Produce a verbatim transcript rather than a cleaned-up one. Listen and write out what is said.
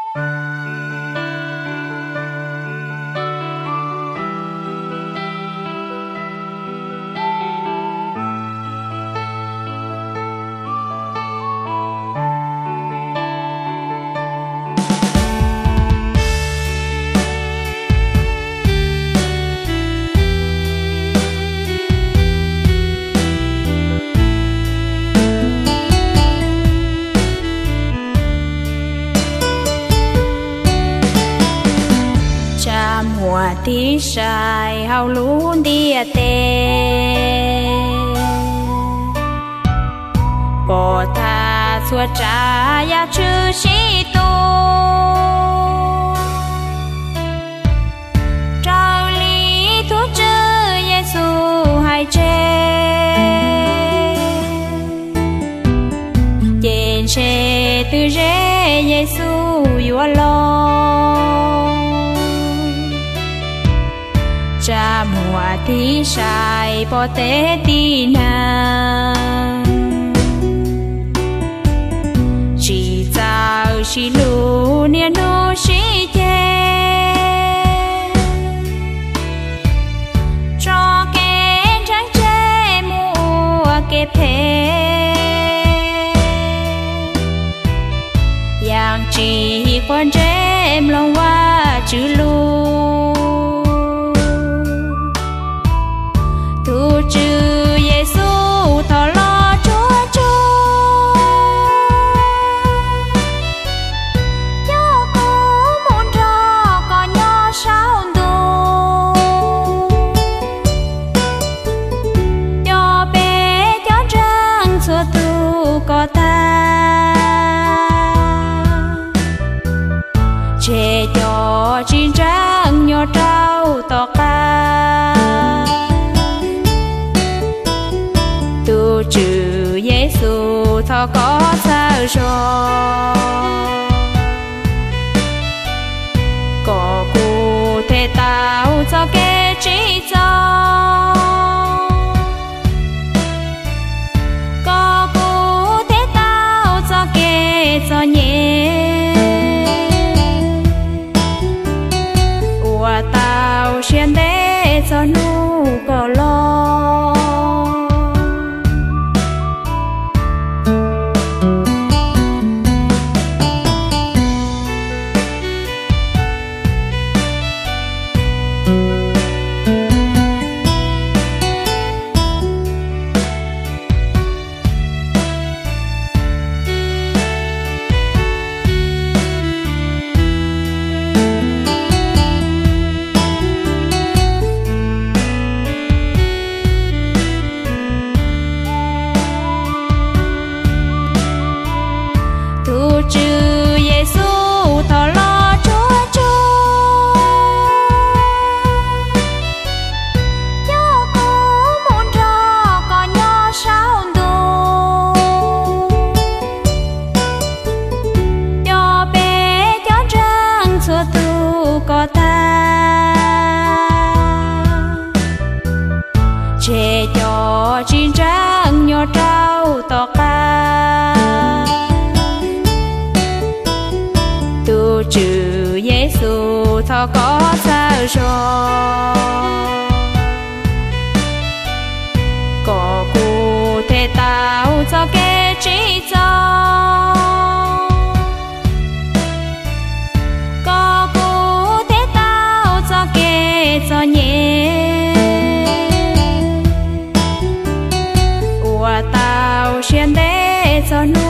tí sai hao lún đi tê bỏ tha xua trả ya chữ sĩ tu trao lý thuốc chữ Giêsu hay chê trên chê từ rễ Giêsu yêu lo cha mùa tí sai bỏ tế tí nàng chỉ sao chỉ lù niên nô chỉ chê cho kén trắng chê mùa kẹp thế yang chỉ quan chém lòng qua chữ lù chữ Giêsu thọ lo Chúa Chúa cho cô muốn cho có nhỏ sao tu cho bé cho trăng xua tu có ta chê cho chín trăng nhỏ trao tỏ ca chữ Giêsu thọ có sao rồi có cụ thể tạo cho cái trí cho có cụ thể tạo cho cái cho nhẹ ua tạo xuyên để cho nu có lo chữ Giêsu thọ lo Chúa Chúa cho cô muốn cho có nhỏ sao tu cho bé cho trăng xua tu có ta chê cho chín trăng nhỏ trao tỏ ca chữ Giêsu thọ có sao rồi có cụ thể tạo cho cái trí cho có cụ thể tạo cho cái cho nhẹ ua tạo xuyên để cho nu